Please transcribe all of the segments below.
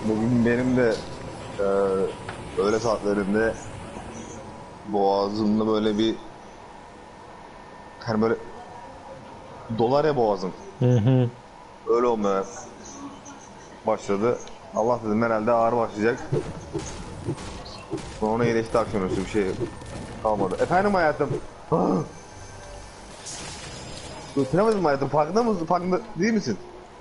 Bugün benim de e, öğle saatlerinde boğazımda böyle bir hani böyle dolar ya boğazım. Hı hı. Öyle olmaya başladı. Allah dedim herhalde ağır başlayacak. Sonra iyileşti akşamüstü bir şey kalmadı. Efendim hayatım. Götüremedim mi hayatım? Farkında mısın? Farkında değil misin?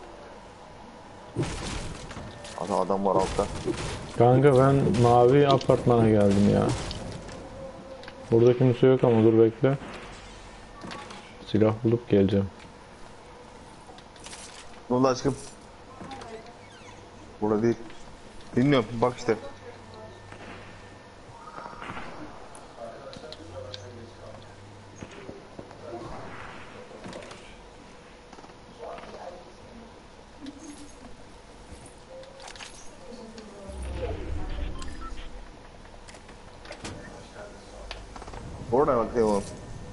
Adam var altta. Kanka ben mavi apartmana geldim ya. Burada kimse yok ama dur bekle. Silah bulup geleceğim. Ne oldu aşkım? Burada değil. Bilmiyorum bak işte. Orada bakayım oğlum.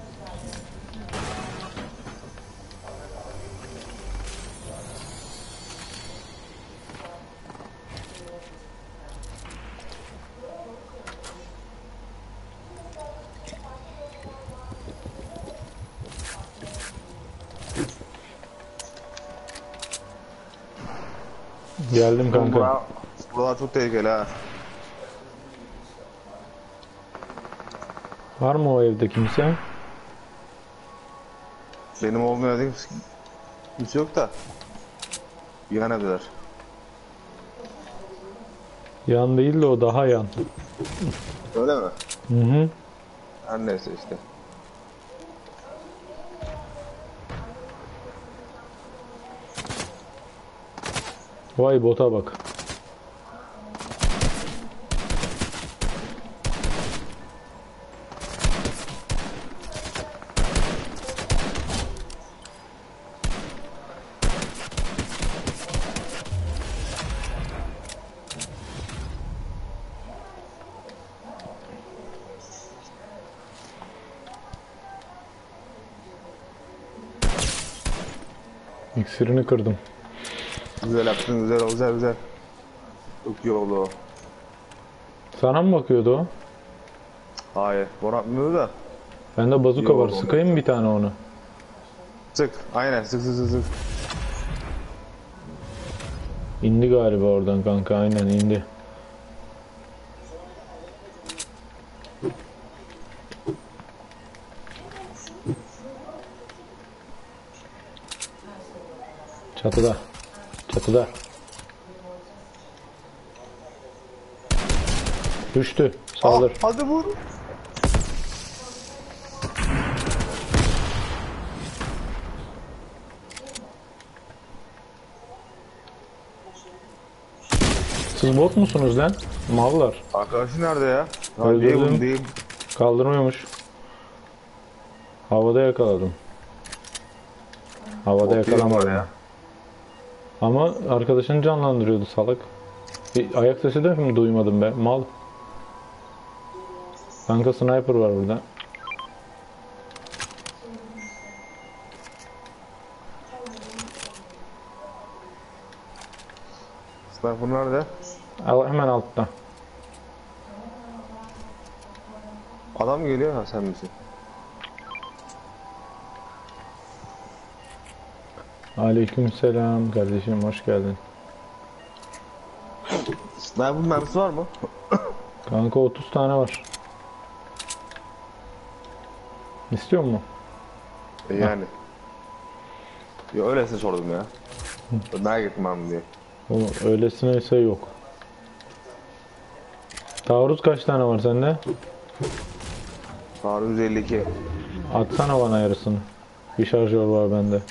Geldim Oğlum kanka. buralar çok tehlikeli ha. Var mı o evde kimse? Benim olmuyor değil. Kimse yok da. Yan evdeler. Yan değil de o daha yan. Öyle mi? Hı hı. Her neyse işte. Vay bota bak. İksirini kırdım. Güzel yaptın, güzel, güzel, güzel. Çok iyi oldu o. Sana mı bakıyordu o? Hayır, Bora atmıyordu da. Bende İyi bazuka var. oldu onu. Sıkayım bir tane onu. Sık, aynen, sık, sık, sık, sık. İndi galiba oradan kanka. Aynen indi. Çatıda. Çatıda. Düştü. Ah, Saldır. hadi vur. Siz bot musunuz lan? Mallar. Arkadaşı nerede ya? Ha, Öldürdüm. değil, değil. Kaldırmıyormuş. Havada yakaladım. Havada Bot değil var yakalamadım. ya. Ama arkadaşını canlandırıyordu salak. Bir ayak sesi de mi duymadım be? Mal. Kanka sniper var burada. Sniper nerede? Al, hemen altta. Adam geliyor, ha sen misin? Aleykümselam kardeşim, hoş geldin. Sniper mermisi var mı? Kanka 30 tane var. İstiyor musun? Yani. Ya öylesine sordum ya. Merak ettim ben diye. O öylesine ise yok. Taarruz kaç tane var sende? Kar 152. Atsana bana yarısını. Bir şarjör var bende.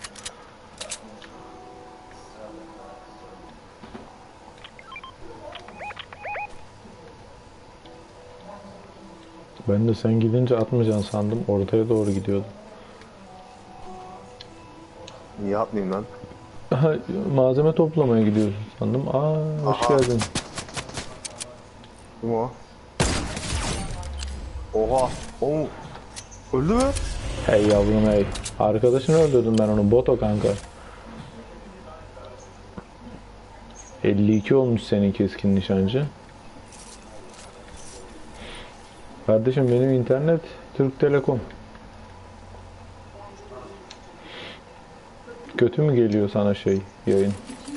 Ben de sen gidince atmayacaksın sandım. Ortaya doğru gidiyordum. Niye atmayayım lan? Malzeme toplamaya gidiyorsun sandım. Aa, hoş Aha. geldin. Kim o? Oha. O mu? Öldü mü? Hey yavrum hey. Arkadaşını öldürdüm ben onu. Boto kanka. 52 olmuş senin keskin nişancı. Kardeşim benim internet Türk Telekom. Kötü mü geliyor sana şey yayın?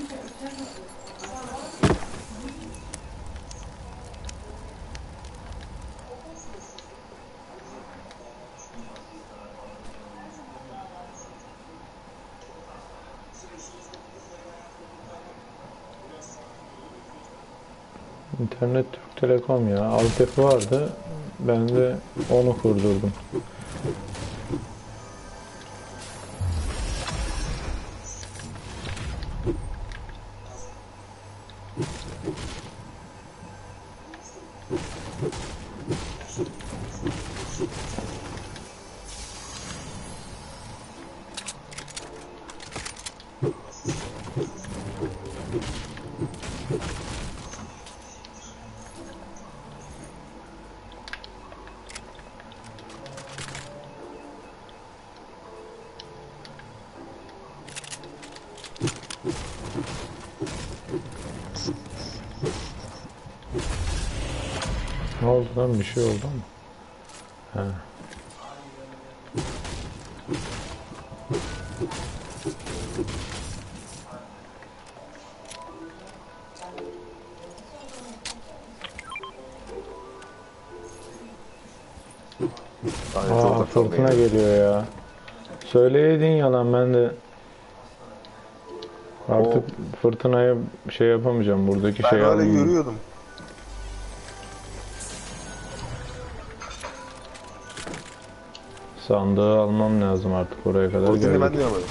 İnternet Türk Telekom ya. Altyapı vardı. Ben de onu kurdurdum. Ne oldu lan? Bir şey oldu mu? He. Aa, fırtına geliyor ya. Söyleydin yalan, ben de artık fırtınaya şey yapamayacağım, buradaki Ben şeyi öyle almayayım. görüyordum. Sandığı almam lazım artık, oraya kadar Fırtını ben geldik. de görmedim.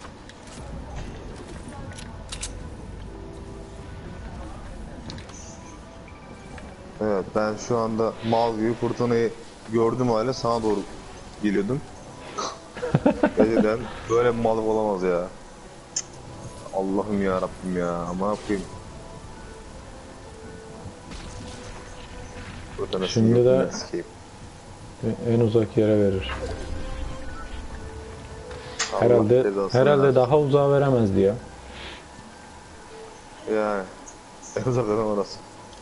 Evet, ben şu anda mal gibi fırtınayı gördüm hale sana doğru geliyordum. Geceden böyle bir malık olamaz ya. Allah'ım ya Rabbim ya. Ama yapayım. Fırtına Şimdi de sikeyim. en uzak yere verir. Allah Herhalde cezasını herhalde versin. daha uzağa veremezdi ya. Yani en uzaktan orası.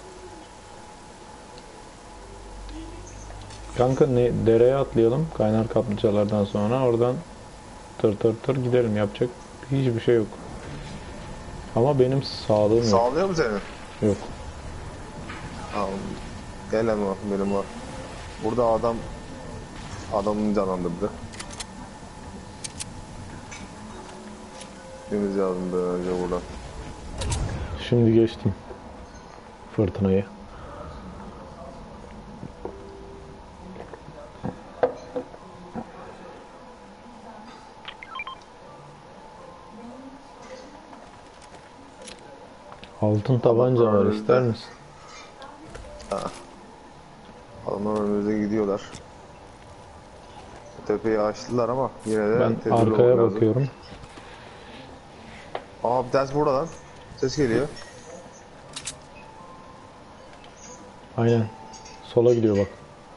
Kanka dereye atlayalım kaynar kaplıcalardan sonra, oradan tır tır tır gidelim, yapacak hiçbir şey yok. Ama benim sağlığım yok. Sağlıyor mu seni? Yok. Tamam. Gel lan o benim var. Burada adamını canlandırdı. Deniz yazdım böyle önce buradan. Şimdi geçtim fırtınayı. Altın tabanca var, önümüzde. ister misin? Adamlar önümüze gidiyorlar. Tepeyi açtılar ama yine de Ben tedbirli arkaya olmak lazım. bakıyorum. Aa, bir tanesi burada lan. Ses geliyor. Aynen. Sola gidiyor bak.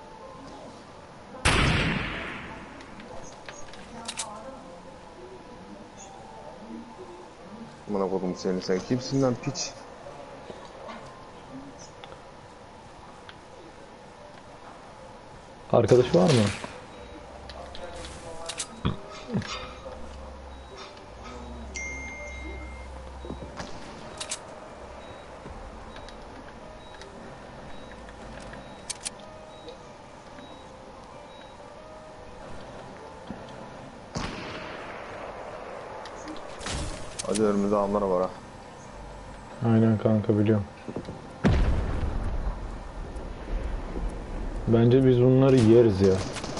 Bana kodum seni, sen kimsin lan piç? Arkadaş var mı? Hadi önümüzde adamlar var ha. Aynen kanka, biliyorum. Bence biz bunları yeriz ya.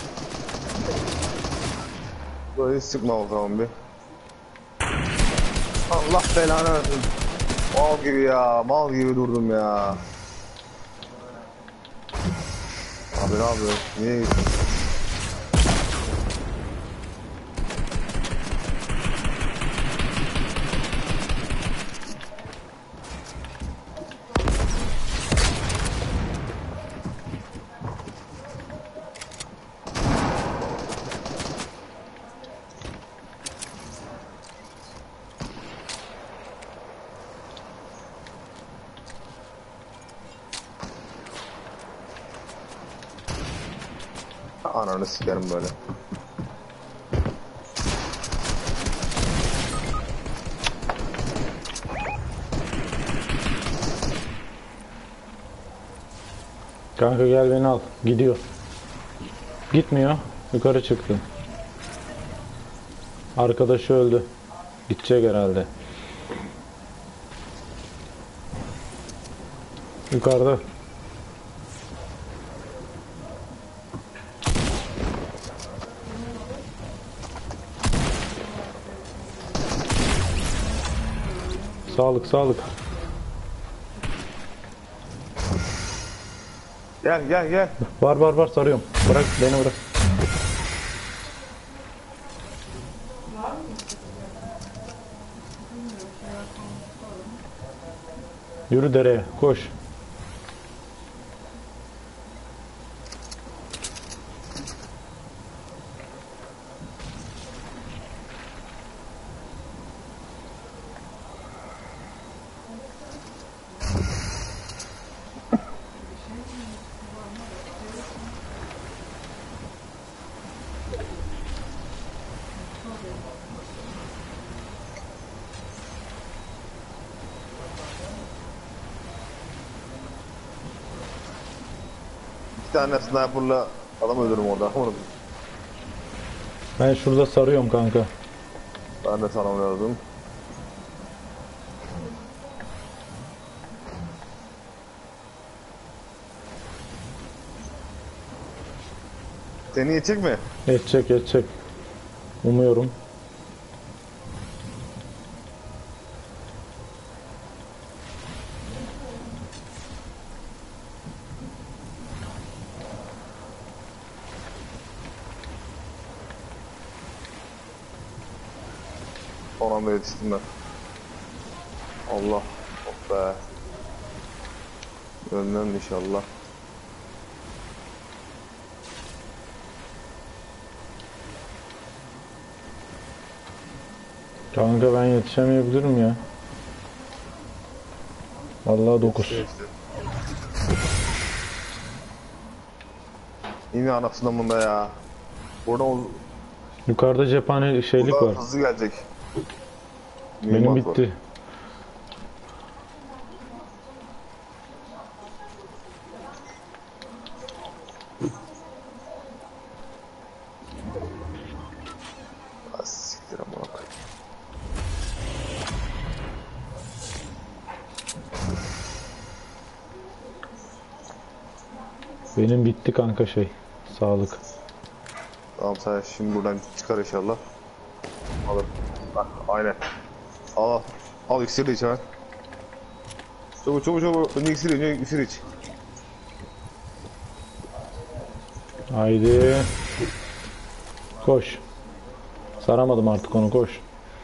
Böyle sıkma bakalım bir. Allah belanı versin. Mal gibi ya, mal gibi durdum ya. Abi ne yapıyorsun? Niye gittin? Ananı sikerim böyle. Kanka gel beni al. Gidiyor. Gitmiyor. Yukarı çıktı. Arkadaşı öldü. Gidecek herhalde. Yukarıda. Sağlık sağlık. Gel gel gel. Var sarıyorum. Bırak beni bırak. Yürü dereye koş. Bir tane sniper'la adam öldürürüm orada. Onu Ben şurada sarıyorum kanka. ben de tanımlıyordum. Seni yetecek mi? Geçecek. Umuyorum. Son anda yetiştim ben. Allah. Oh be. Ölmem inşallah. Kanka ben yetişemeyebilirim ya. Vallahi 9. Yine anasından bunda ya. Burada Yukarıda cephane şeylik var. hızlı gelecek. Benim Mühimmat var. bitti. Ah, siktir amına koyayım. Benim bitti kanka şey. Sağlık. Tamam sen şimdi buradan çıkar inşallah. Alır. Bak aynen. Al. Al iksir de iç hemen. Çabuk. Önce iksir iç. Haydi. Koş. Saramadım artık onu koş.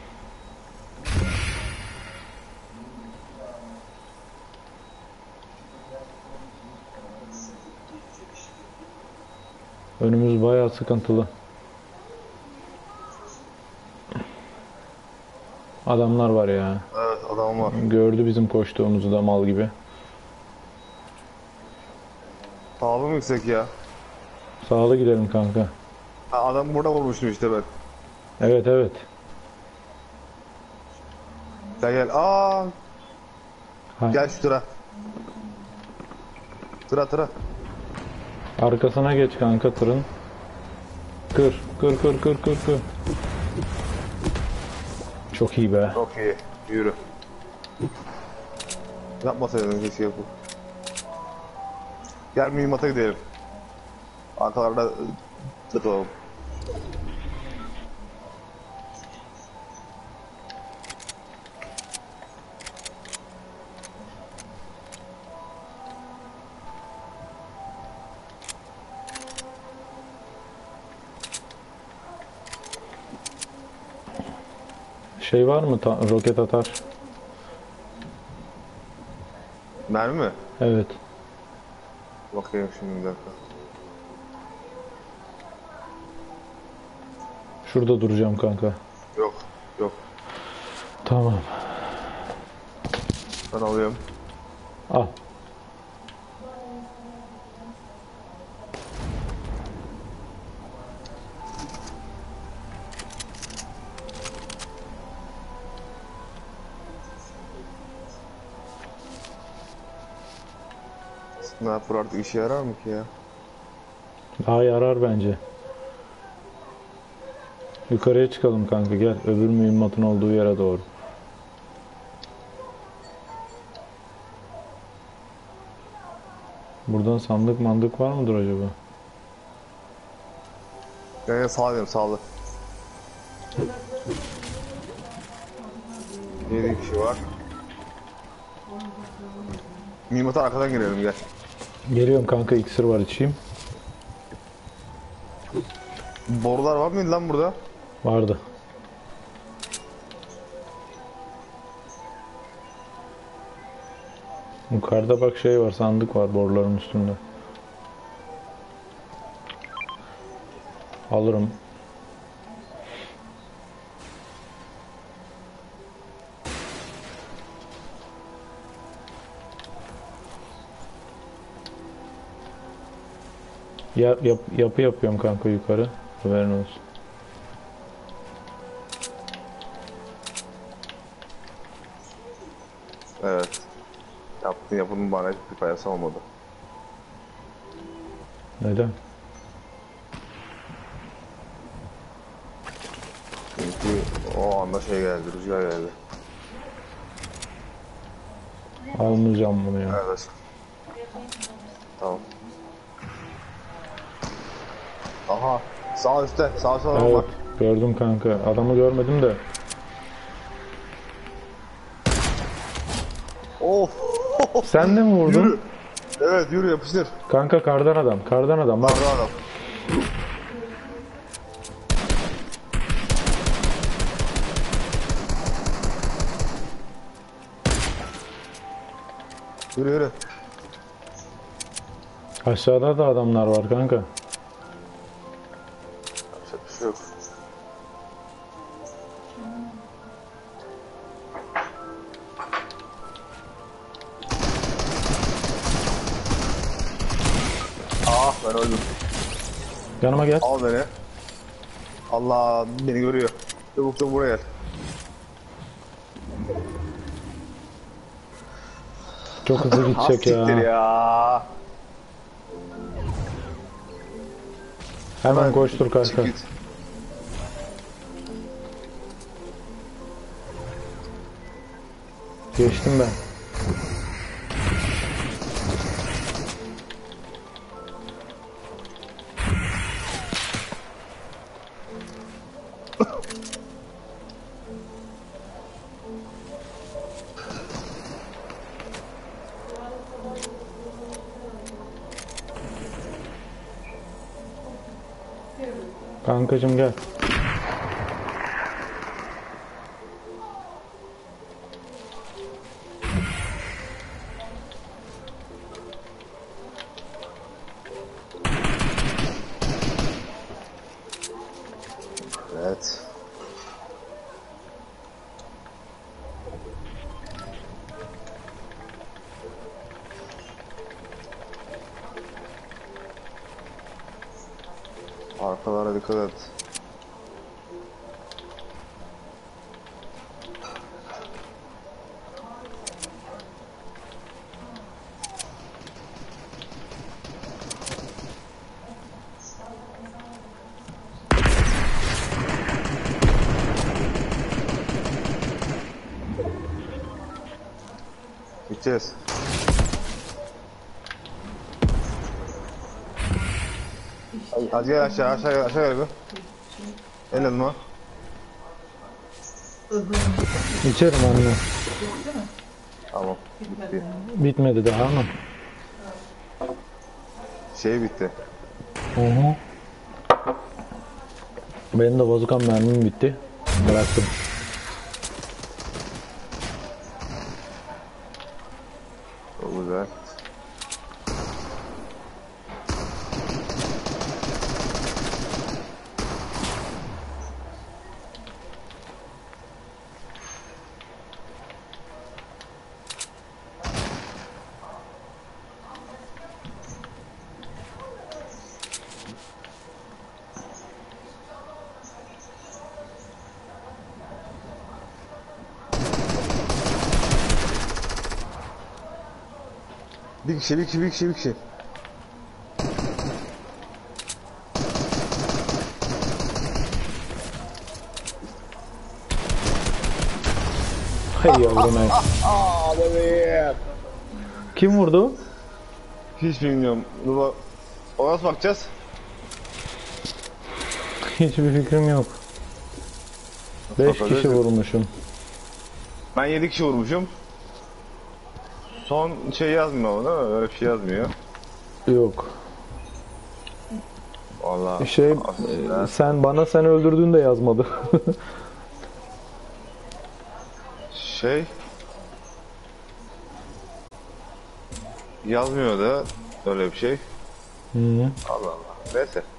Önümüz bayağı sıkıntılı. Adamlar var ya. Evet adam var. Gördü bizim koştuğumuzu da mal gibi. Pahalı mı yüksek ya? Sağlı gidelim kanka. Ha, adam burada vurmuştum işte ben. Evet. Gel. Aa, Ha, gel şu tıra. Tıra. arkasına geç kanka tırın. Kır. Çok iyi be. Çok iyi. Yürü. Yapmasaydın keşke yapı. Gel mühimmata gidelim. Arkalarda tıkalım. Şey var mı roket atar? Mermi mi? Evet. Bakayım şimdi bir dakika. Şurada duracağım kanka. Yok. Tamam. Ben alıyorum. Ne yapar artık, işe yarar mı ki ya? Daha yarar bence. Yukarıya çıkalım kanka, gel. Öbür mühimmatın olduğu yere doğru. Buradan sandık mandık var mıdır acaba? Yani sağlayayım, sağlı. 7 kişi var. Mimata arkadan girelim, gel. Geliyorum kanka, iksir var, içeyim. Borular var mıydı lan burada? Vardı. Yukarıda bak şey var, sandık var boruların üstünde. Alırım. Yapı yapıyorum kanka yukarı. Haberin olsun. Evet. Yapının bana hiçbir faydası olmadı. Neden? Çünkü o anda şey geldi, rüzgar geldi. Almayacağım bunu ya. Evet. Tamam. Aha. Sağ üstte. Sağ üstte adam var. Evet, gördüm kanka. Adamı görmedim de. Of. Sen de mi vurdun? Yürü. Evet, yürü, yapıştır. Kanka kardan adam. Kardan adam. Bak. Arda adam. Yürü yürü. Aşağıda da adamlar var kanka. Yapacak bir şey yok. Ah, ben öldüm. Yanıma gel. Al beni. Allah, beni görüyor. Çabuk çabuk buraya gel. Çok hızlı gidecek Siktir ya. ya. Hemen koştur çık kanka. git. Geçtim ben. Kankacım gel. Evet. Arkalara dikkat et. Gideceğiz. Hadi gel aşağı, aşağı gel, aşağı gel bir. El elma. İçerim anne. Tamam, bitti. Bitmedi daha ama. Şey bitti. Hı hı. Benim de bazukan mermim bitti. Bıraktım. Çok güzel. Bir kişi, bir kişi, bir kişi, bir kişi. Hay yavrum hay. Aa bebeğim. Kim vurdu? Hiç bilmiyorum. Dur bak. Ona nasıl bakacağız? Hiçbir fikrim yok. 5 Bakacağız. kişi vurmuşum. Ben 7 kişi vurmuşum. Son şey yazmıyor ama değil mi? Öyle bir şey yazmıyor. Yok. Vallahi. Şey sen öldürdün de yazmadı. Şey yazmıyor da öyle bir şey. Hı. Allah Allah. Neyse.